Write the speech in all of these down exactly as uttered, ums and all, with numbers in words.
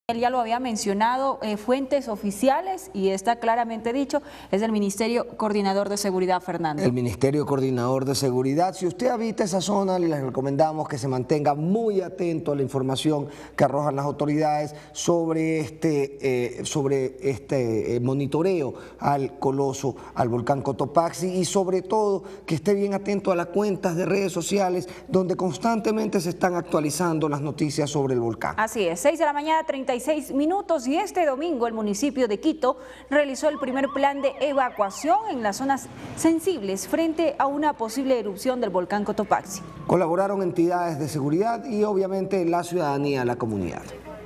Él ya lo había mencionado, eh, fuentes oficiales, y está claramente dicho, es el Ministerio Coordinador de Seguridad, Fernando. El Ministerio Coordinador de Seguridad. Si usted habita esa zona, les recomendamos que se mantenga muy atento a la información que arrojan las autoridades sobre este, eh, sobre este eh, monitoreo al coloso, al volcán Cotopaxi, y sobre todo que esté bien atento a las cuentas de redes sociales donde constantemente se están actualizando las noticias sobre el volcán. Así es, seis de la mañana, treinta y seis minutos, y este domingo el municipio de Quito realizó el primer plan de evacuación en las zonas sensibles frente a una posible erupción del volcán Cotopaxi. Colaboraron entidades de seguridad y obviamente la ciudadanía, la comunidad.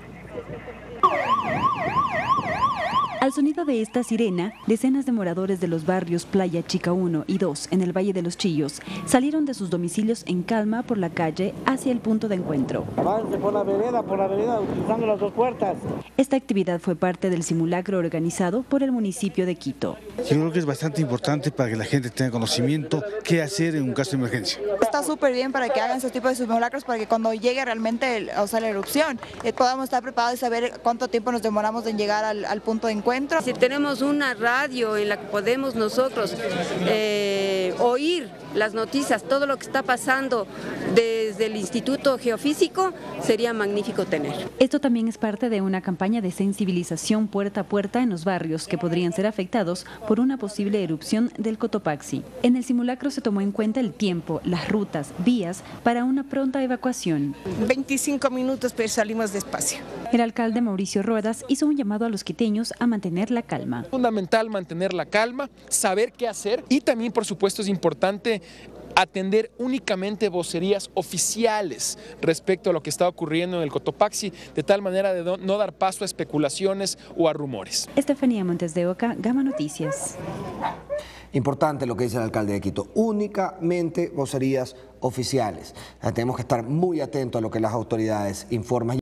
Al sonido de esta sirena, decenas de moradores de los barrios Playa Chica uno y dos en el Valle de los Chillos salieron de sus domicilios en calma por la calle hacia el punto de encuentro. Avance por la vereda, por la vereda, utilizando las dos puertas. Esta actividad fue parte del simulacro organizado por el municipio de Quito. Yo creo que es bastante importante para que la gente tenga conocimiento qué hacer en un caso de emergencia. Está súper bien para que hagan ese tipo de simulacros, para que cuando llegue realmente el, o sea, la erupción eh, podamos estar preparados y saber cuánto tiempo nos demoramos en llegar al, al punto de encuentro. Si tenemos una radio en la que podemos nosotros eh, oír las noticias, todo lo que está pasando desde el Instituto Geofísico, sería magnífico tener. Esto también es parte de una campaña de sensibilización puerta a puerta en los barrios que podrían ser afectados por una posible erupción del Cotopaxi. En el simulacro se tomó en cuenta el tiempo, las rutas, vías para una pronta evacuación. veinticinco minutos, pero salimos despacio. El alcalde Mauricio Ruedas hizo un llamado a los quiteños a mantener la calma. Es fundamental mantener la calma, saber qué hacer, y también, por supuesto, es importante atender únicamente vocerías oficiales respecto a lo que está ocurriendo en el Cotopaxi, de tal manera de no dar paso a especulaciones o a rumores. Estefanía Montes de Oca, Gama Noticias. Importante lo que dice el alcalde de Quito, únicamente vocerías oficiales. Tenemos que estar muy atentos a lo que las autoridades informan.